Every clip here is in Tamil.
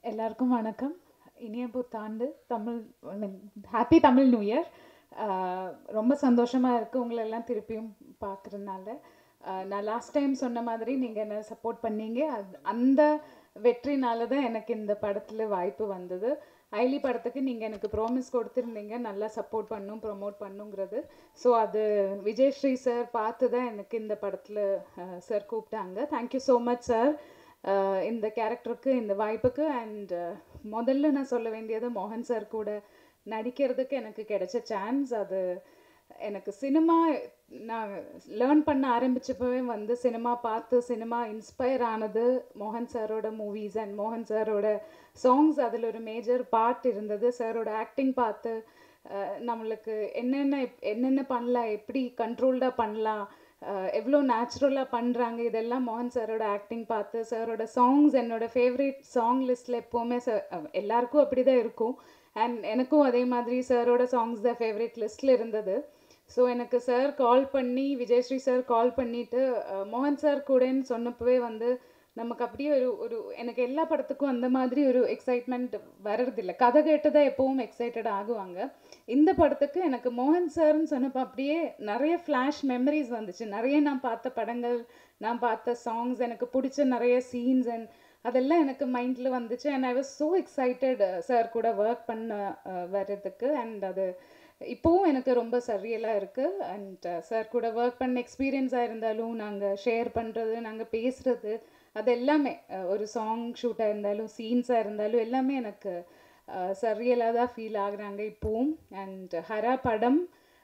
எல்லாருக்கும் வணக்கம். இனிய புத்தாண்டு. Tamil happy Tamil new year. ரொம்ப சந்தோஷமாக இருக்குது உங்களை எல்லாம் திருப்பியும் பார்க்குறதுனால. நான் லாஸ்ட் டைம் சொன்ன மாதிரி நீங்கள் என்ன சப்போர்ட் பண்ணீங்க. அந்த வெற்றினால தான் எனக்கு இந்த படத்தில் வாய்ப்பு வந்தது. ஐலி படத்துக்கு நீங்கள் எனக்கு ப்ராமிஸ் கொடுத்துருந்தீங்க நல்லா சப்போர்ட் பண்ணும் ப்ரொமோட் பண்ணுங்கிறது. ஸோ அது விஜயஸ்ரீ சார் பார்த்து தான் எனக்கு இந்த படத்தில் சார் கூப்பிட்டாங்க. தேங்க்யூ ஸோ மச் சார் இந்த கேரக்டருக்கு இந்த வாய்ப்புக்கு. அண்ட் முதல்ல நான் சொல்ல வேண்டியது மோகன் சார் கூட நடிக்கிறதுக்கு எனக்கு கிடைச்ச சான்ஸ். அது எனக்கு சினிமா நான் லேர்ன் பண்ண ஆரம்பிச்சப்பவே வந்து சினிமா பார்த்து சினிமா இன்ஸ்பயர் ஆனது மோகன் சாரோட மூவிஸ் அண்ட் மோகன் சாரோட சாங்ஸ். அதில் ஒரு மேஜர் பார்ட் இருந்தது. சாரோட ஆக்டிங் பார்த்து நம்மளுக்கு என்னென்ன பண்ணலாம், எப்படி கண்ட்ரோல்டாக பண்ணலாம், எவ்வளோ நேச்சுரலாக பண்ணுறாங்க, இதெல்லாம் மோகன் சாரோட ஆக்டிங் பார்த்து. சாரோட சாங்ஸ் என்னோட ஃபேவரட் சாங் லிஸ்ட்டில் எப்போவுமே எல்லாருக்கும் அப்படி தான் இருக்கும். அண்ட் எனக்கும் அதே மாதிரி சாரோட சாங்ஸ் தான் ஃபேவரட் லிஸ்ட்டில் இருந்தது. ஸோ எனக்கு சார் கால் பண்ணி விஜயஸ்ரீ சார் கால் பண்ணிவிட்டு மோகன் சார் கூடன்னு சொன்னப்பவே வந்து நமக்கு அப்படியே ஒரு எனக்கு எல்லா படத்துக்கும் அந்த மாதிரி ஒரு எக்ஸைட்மெண்ட் வர்றதில்லை. கதை கேட்டு தான் எப்போவும் எக்ஸைட்டட் ஆகுவாங்க. இந்த படத்துக்கு எனக்கு மோகன் சார்ன்னு சொன்னப்போ அப்படியே நிறைய ஃப்ளாஷ் மெமரிஸ் வந்துச்சு. நிறைய நான் பார்த்த படங்கள், நான் பார்த்த சாங்ஸ், எனக்கு பிடிச்ச நிறைய சீன்ஸ் அண்ட் அதெல்லாம் எனக்கு மைண்டில் வந்துச்சு. And I was so excited sir கூட ஒர்க் பண்ண வர்றதுக்கு. அண்ட் அது இப்போவும் எனக்கு ரொம்ப சரியலாக இருக்குது. அண்ட் சார் கூட ஒர்க் பண்ண எக்ஸ்பீரியன்ஸாக இருந்தாலும், நாங்கள் ஷேர் பண்ணுறது, நாங்கள் பேசுகிறது, அது எல்லாமே ஒரு சாங் ஷூட்டாக இருந்தாலும் சீன்ஸாக இருந்தாலும் எல்லாமே எனக்கு சரியலாக தான் ஃபீல் ஆகுறாங்க இப்போவும். அண்ட் ஹரா படம்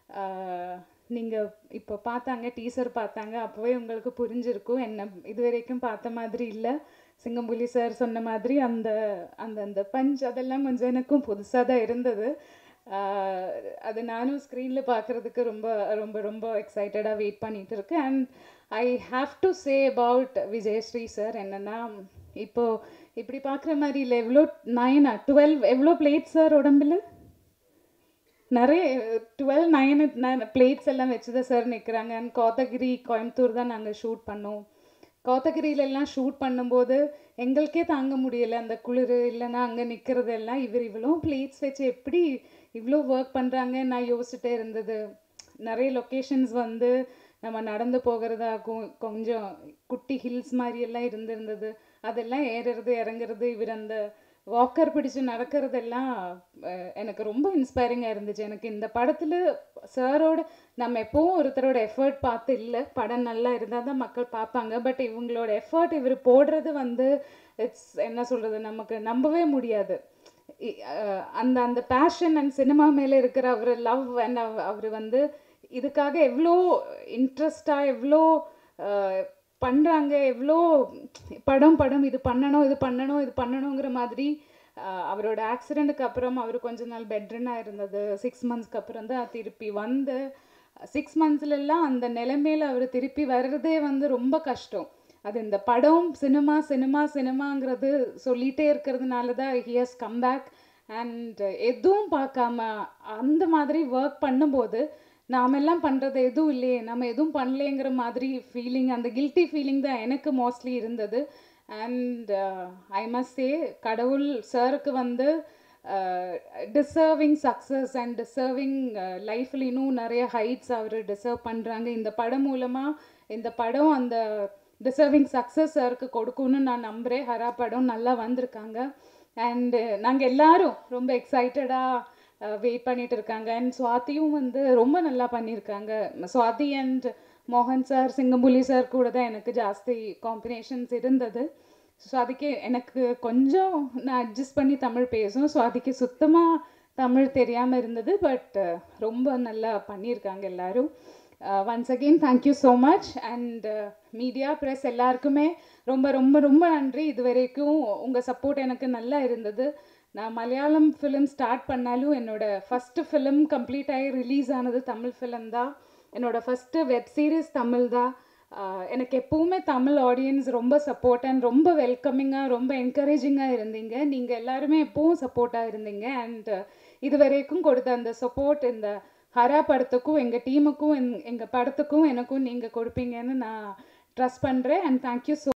நீங்கள் இப்போ பார்த்தாங்க, டீசர் பார்த்தாங்க, அப்போவே உங்களுக்கு புரிஞ்சிருக்கும் என்ன இது வரைக்கும் பார்த்த மாதிரி இல்லை. சிங்கம்புலி சார் சொன்ன மாதிரி அந்த அந்த அந்த பஞ்ச் அதெல்லாம் கொஞ்சம் எனக்கும் புதுசாக தான் இருந்தது. அது நானும் ஸ்க்ரீனில் பார்க்குறதுக்கு ரொம்ப ரொம்ப ரொம்ப எக்ஸைட்டடாக வெயிட் பண்ணிகிட்டு இருக்கேன். And I have to say about Vijayasri sir என்னென்னா, இப்போது இப்படி பார்க்குற மாதிரி இல்லை. எவ்வளோ 12 எவ்வளோ பிளேட் சார் உடம்பில் நிறைய 12 பிளேட்ஸ் எல்லாம் வச்சு தான் சார் நிற்கிறாங்க. அண்ட் கோத்தகிரி கோயம்புத்தூர் தான் நாங்கள் ஷூட் பண்ணோம். கோத்தகிரியிலெல்லாம் ஷூட் பண்ணும்போது எங்களுக்கே தாங்க முடியலை அந்த குளிர். இல்லைன்னா அங்கே நிற்கிறதெல்லாம் இவ்வளோ பிளேட்ஸ் வச்சு எப்படி இவ்வளோ ஒர்க் பண்ணுறாங்க நான் யோசிச்சுட்டே இருந்தது. நிறைய லொக்கேஷன்ஸ் வந்து நம்ம நடந்து போகிறதாகும், கொஞ்சம் குட்டி ஹில்ஸ் மாதிரியெல்லாம் இருந்திருந்தது. அதெல்லாம் ஏறுறது இறங்குறது, இவர் அந்த வாக்கர் பிடிச்சு நடக்கிறதெல்லாம் எனக்கு ரொம்ப இன்ஸ்பைரிங்காக இருந்துச்சு. எனக்கு இந்த படத்தில் சாரோட நம்ம எப்போவும் ஒருத்தரோட எஃபர்ட் பார்த்து இல்லை, படம் நல்லா இருந்தால் தான் மக்கள் பார்ப்பாங்க. பட் இவங்களோட எஃபர்ட் இவர் போடுறது வந்து இட்ஸ் என்ன சொல்கிறது, நமக்கு நம்பவே முடியாது. அந்த அந்த பேஷன் அண்ட் சினிமா மேலே இருக்கிற அவர் லவ் அண்ட் அவர் வந்து இதுக்காக எவ்வளோ இன்ட்ரெஸ்டாக எவ்வளோ பண்ணுறாங்க, எவ்வளோ படம் இது பண்ணணுங்கிற மாதிரி. அவரோட ஆக்சிடெண்ட்டுக்கு அப்புறம் அவர் கொஞ்ச நாள் பெட்ரினாக இருந்தது. 6 மந்த்ஸ்க்கு அப்புறம் தான் திருப்பி வந்து 6 மந்த்ஸ்லாம் அந்த நிலைமையில் அவர் திருப்பி வர்றதே வந்து ரொம்ப கஷ்டம். அது இந்த படம் சினிமாங்கிறது சொல்லிகிட்டே இருக்கிறதுனால தான் he has come back. And எதுவும் பார்க்காம அந்த மாதிரி ஒர்க் பண்ணும்போது நாமெல்லாம் பண்ணுறது எதுவும் இல்லையே, நம்ம எதுவும் பண்ணலேங்கிற மாதிரி ஃபீலிங், அந்த கில்ட்டி ஃபீலிங் தான் எனக்கு மோஸ்ட்லி இருந்தது. அண்ட் ஐ மஸ்ட் சே கடவுள் சாருக்கு வந்து டிசர்விங் சக்ஸஸ் அண்ட் டிசர்விங் லைஃப்பில் இன்னும் நிறைய ஹைட்ஸ் அவர் டிசர்வ் பண்ணுறாங்க. இந்த படம் மூலமாக இந்த படம் அந்த டிசர்விங் சக்ஸஸ் சாருக்கு கொடுக்கும்னு நான் நம்புகிறேன். ஹரா படம் நல்லா வந்திருக்காங்க. அண்டு நாங்கள் எல்லோரும் ரொம்ப எக்ஸைட்டடாக வெயிட் பண்ணிகிட்டு இருக்காங்க. அண்ட் சுவாதியும் வந்து ரொம்ப நல்லா பண்ணியிருக்காங்க. சுவாதி அண்ட் மோகன் சார், சிங்கம்புலி சார் கூட தான் எனக்கு ஜாஸ்தி காம்பினேஷன்ஸ் இருந்தது. சுவாதிக்கு எனக்கு கொஞ்சம் நான் அட்ஜஸ்ட் பண்ணி தமிழ் பேசும், சுவாதிக்கு சுத்தமாக தமிழ் தெரியாமல் இருந்தது. பட் ரொம்ப நல்லா பண்ணியிருக்காங்க எல்லோரும். Once again thank you so much. And media press எல்லாருக்குமே ரொம்ப ரொம்ப ரொம்ப நன்றி. இது வரைக்கும் உங்கள் சப்போர்ட் எனக்கு நல்லா இருந்தது. நான் மலையாளம் ஃபிலிம் ஸ்டார்ட் பண்ணாலும் என்னோடய ஃபஸ்ட்டு ஃபிலிம் கம்ப்ளீட் ஆகி ரிலீஸ் ஆனது தமிழ் ஃபிலிம் தான். என்னோடய ஃபஸ்ட்டு வெப் சீரிஸ் தமிழ் தான். எனக்கு எப்போவுமே தமிழ் ஆடியன்ஸ் ரொம்ப சப்போர்ட் அண்ட் ரொம்ப வெல்கமிங்காக ரொம்ப என்கரேஜிங்காக இருந்தீங்க. நீங்கள் எல்லாருமே எப்போவும் சப்போர்ட்டாக இருந்தீங்க. அண்ட் இது வரைக்கும் கொடுத்த அந்த சப்போர்ட் இந்த ஹரா படத்துக்கும் எங்கள் டீமுக்கும் எங்கள் படத்துக்கும் எனக்கும் நீங்கள் கொடுப்பீங்கன்னு நான் ட்ரஸ்ட் பண்ணுறேன். And thank you so